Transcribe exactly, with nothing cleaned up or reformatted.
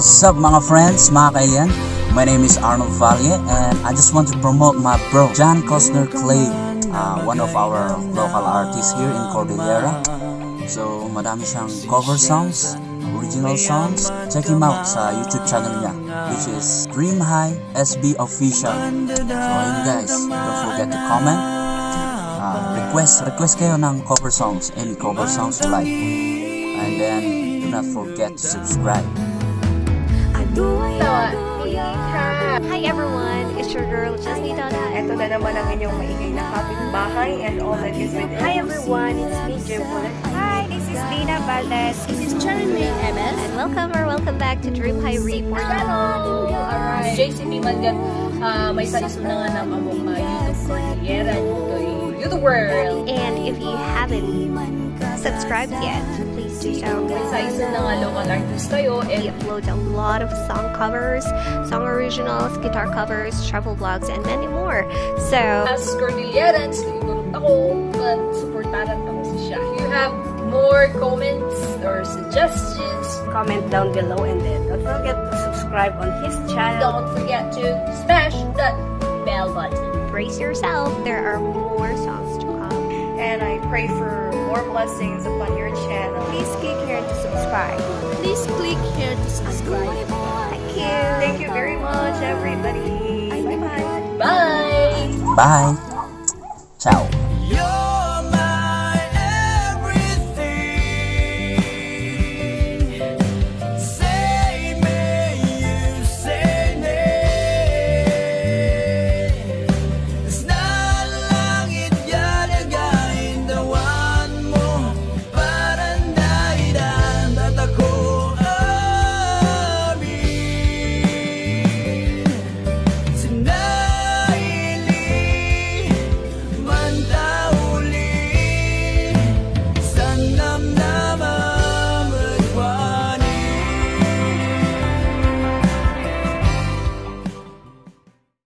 What's up mga friends, mga kaiyan? My name is Arnold Valle and I just want to promote my bro John Costner Clay, uh, one of our local artists here in Cordillera. So madami siyang cover songs, original songs. Check him out sa YouTube channel niya, which is Dream High S B Official. So ayun guys, don't forget to comment, uh, request request kayo ng cover songs, any cover songs you like, and then do not forget to subscribe. Hi everyone, it's your girl Jasmine Donna. Ito na naman ang inyong maingay na kapitbahay and all that is with it. Hi everyone, it's me Jimbola. Hi, this is Dina Valdez. This is Jeremy M S. And welcome or welcome back to Dream High Report. Hello! Alright. J C B Mangan, uh, may saliso na nga ng among uh, YouTube Cordillera, YouTube World. And if you haven't subscribed yet, please do so. May saliso na nga local artist kayo. We upload a lot of song covers, song originals, guitar covers, travel vlogs, and many more. So, as Cordillerans, sigurot ako, kan supportaran ako si siya. If you have more comments or suggestions, Comment down below and then don't forget to subscribe on his channel. don't forget to smash that bell button. brace yourself, there are more songs to come. And I pray for more blessings upon your channel. Please click here to subscribe. Please click here to subscribe. Thank you. Thank you very much, everybody. Bye-bye. Bye. Bye!